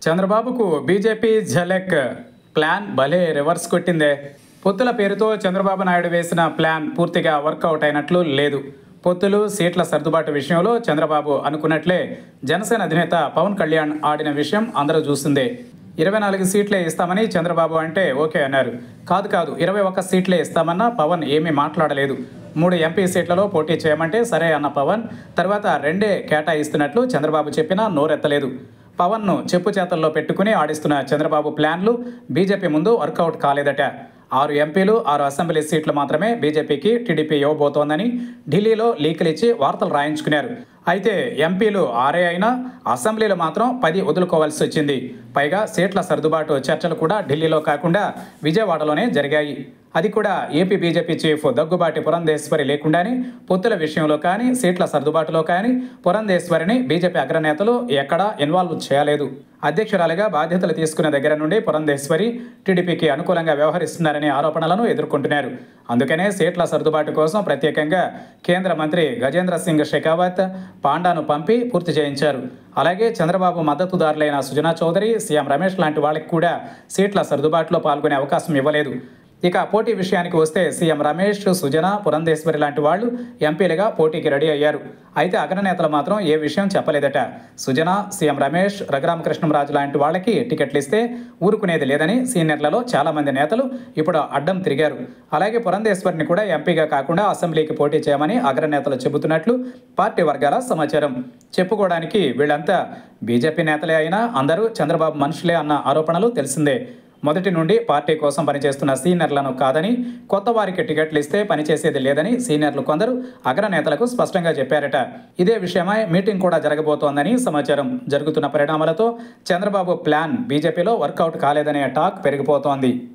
చంద్రబాబుకు బీజేపీ ఝలక్ ప్లాన్ భలే రివర్స్ కొట్టిందే. పొత్తుల పేరుతో చంద్రబాబు నాయుడు వేసిన ప్లాన్ పూర్తిగా వర్కౌట్ అయినట్లు లేదు. పొత్తులు, సీట్ల సర్దుబాటు విషయంలో చంద్రబాబు అనుకున్నట్లే జనసేన అధినేత పవన్ కళ్యాణ్ ఆడిన విషయం అందరూ చూసిందే. 24 సీట్లే ఇస్తామని చంద్రబాబు అంటే ఓకే అన్నారు. కాదు 21 సీట్లే ఇస్తామన్నా పవన్ ఏమీ మాట్లాడలేదు. 3 ఎంపీ సీట్లలో పోటీ చేయమంటే సరే అన్న పవన్ తర్వాత 2 కేటాయిస్తున్నట్లు చంద్రబాబు చెప్పినా నోరెత్తలేదు. పవన్ను చెప్పు చేతల్లో పెట్టుకుని ఆడిస్తున్న చంద్రబాబు ప్లాన్లు బీజేపీ ముందు వర్కౌట్ కాలేదట. 6 ఎంపీలు, 6 అసెంబ్లీ సీట్లు మాత్రమే బీజేపీకి టీడీపీ ఇవ్వబోతోందని ఢిల్లీలో లీకులు ఇచ్చి వార్తలు రాయించుకున్నారు. అయితే ఎంపీలు 6 అయినా అసెంబ్లీలో మాత్రం 10 వదులుకోవాల్సి వచ్చింది. పైగా సీట్ల సర్దుబాటు చర్చలు కూడా ఢిల్లీలో కాకుండా విజయవాడలోనే జరిగాయి. అది కూడా AP BJP chief Daggubati Purandeswari లేకుండానే పొత్తుల విషయంలో కానీ, సీట్ల సర్దుబాటులో కానీ పురంధేశ్వరిని బీజేపీ అగ్రనేతలు ఎక్కడా ఇన్వాల్వ్ చేయలేదు. అధ్యక్షురాలిగా బాధ్యతలు తీసుకున్న దగ్గర నుండి పురంధేశ్వరి టీడీపీకి అనుకూలంగా వ్యవహరిస్తున్నారనే ఆరోపణలను ఎదుర్కొంటున్నారు. అందుకనే సీట్ల సర్దుబాటు కోసం ప్రత్యేకంగా కేంద్ర మంత్రి గజేంద్ర సింగ్ షెకావత్, పాండాను పంపి పూర్తి చేయించారు. అలాగే చంద్రబాబు మద్దతుదారులైన సుజనా చౌదరి, సీఎం రమేష్ లాంటి వాళ్ళకి కూడా సీట్ల సర్దుబాటులో పాల్గొనే అవకాశం ఇవ్వలేదు. ఇక పోటీ విషయానికి వస్తే సీఎం రమేష్, సుజన, పురంధేశ్వరి లాంటి వాళ్ళు ఎంపీలుగా పోటీకి రెడీ అయ్యారు. అయితే అగ్రనేతలు మాత్రం ఏ విషయం చెప్పలేదట. సుజన, సీఎం రమేష్, రఘురామకృష్ణంరాజు లాంటి వాళ్ళకి టికెట్లు ఇస్తే ఊరుకునేది లేదని సీనియర్లలో చాలామంది నేతలు ఇప్పుడు అడ్డం తిరిగారు. అలాగే పురంధేశ్వరిని కూడా ఎంపీగా కాకుండా అసెంబ్లీకి పోటీ చేయమని అగ్రనేతలు చెబుతున్నట్లు పార్టీ వర్గాల సమాచారం. చెప్పుకోవడానికి వీళ్ళంతా బీజేపీ నేతలే అయినా అందరూ చంద్రబాబు మనుషులే అన్న ఆరోపణలు తెలిసిందే. మొదటి నుండి పార్టీ కోసం పనిచేస్తున్న సీనియర్లను కాదని, కొత్త వారికి టికెట్లు ఇస్తే పనిచేసేది లేదని సీనియర్లు కొందరు అగ్రనేతలకు స్పష్టంగా చెప్పారట. ఇదే విషయమై మీటింగ్ కూడా జరగబోతోందని సమాచారం. జరుగుతున్న పరిణామాలతో చంద్రబాబు ప్లాన్ బీజేపీలో వర్కౌట్ కాలేదనే టాక్ పెరిగిపోతోంది.